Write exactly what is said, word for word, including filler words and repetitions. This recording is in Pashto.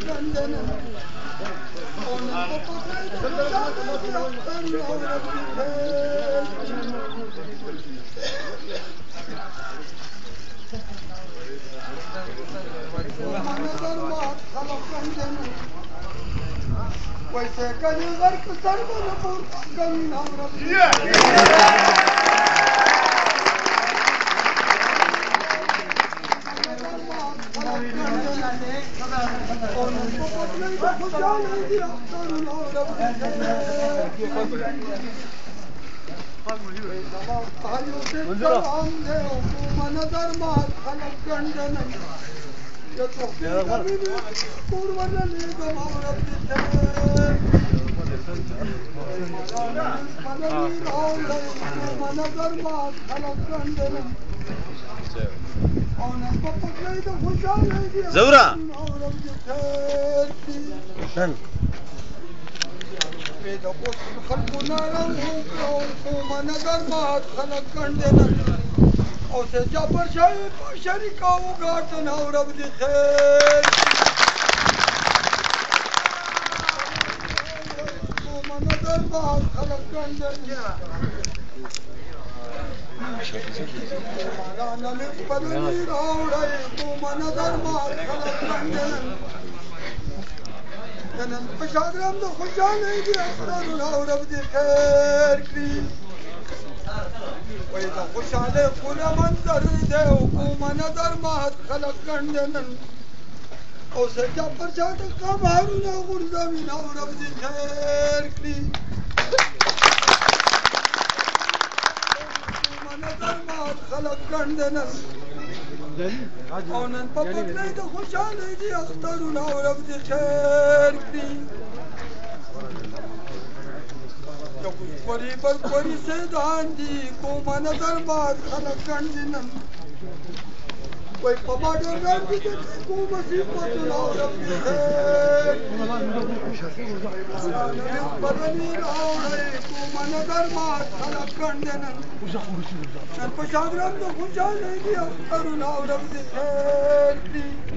ويسا كان يغرق سربا نبور كان نورب زورا إذا قلت خلقنا له وما نظر ما خلق كندنا أو سجابر شايف شركة وقاتنا ورب دي خير وما نظر ما خلق كندنا أنا نقبلني راوي وما نظر ما خلق كندنا أنا بشادرم ده خجالة دي أسرار ورب دي خير كريم وإذا خش عليه كل منظر ده وقوم نظر ما خلق كندنا أو سجاب برشاد قمارنا غرزمين ورب دي خير كريم وقوم نظر ما خلق كندنا أو ننبقى ليد خش عليه دي أختارنا ورب دي خير كريم कोरी पर कोरी से दांडी को मन दरबार खलक गंडिनन कोई पबाडर रंगी को मुसीबत लाओ बदनी रावड़े को मन दरबार खलक गंडिनन शन पशागरम तो खुशा नहीं दिया करुणा रब दे